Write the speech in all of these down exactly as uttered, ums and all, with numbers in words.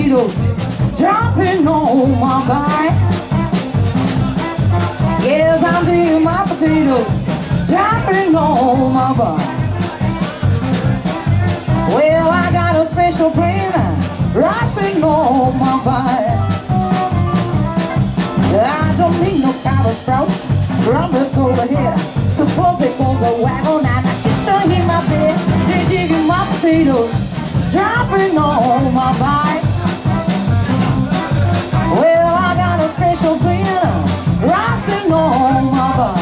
potatoes dropping on my bike. Yes, I'm digging my potatoes dropping on my bike. Well, I got a special plan rising on my bike. I don't need no cabbage sprouts, rubbers over here. Suppose it goes a wagon and I get to hear my bed. They're digging my potatoes dropping on my bike. Well, I got a special plan rising on my bike.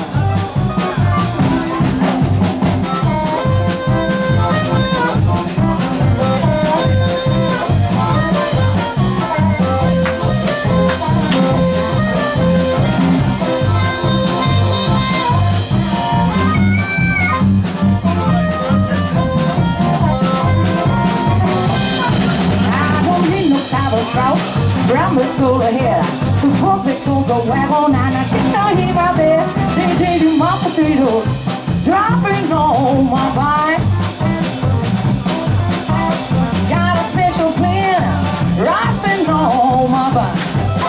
Brown's over here. Suppose it goes a wagon and I get to hear my bed. They digging my potatoes dropping on my bike. Got a special plan rising on my bike.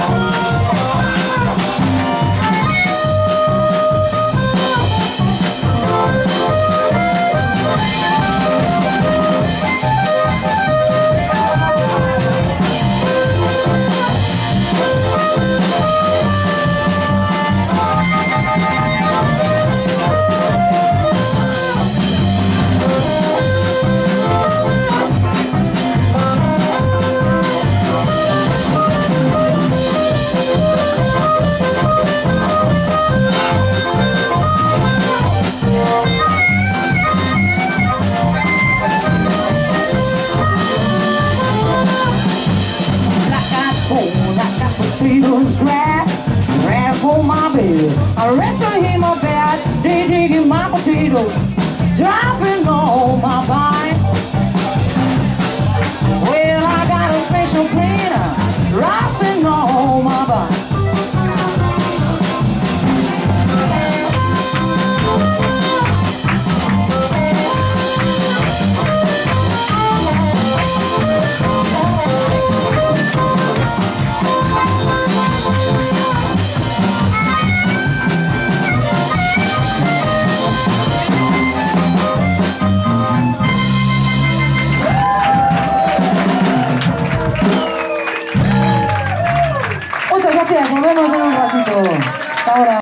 Potatoes dry, right for my bed. I rest on him my bed. They digging my potatoes, dropping on my bike. Well, I got a special plan, rising on my bike. Nos vemos en un ratito. Hasta ahora.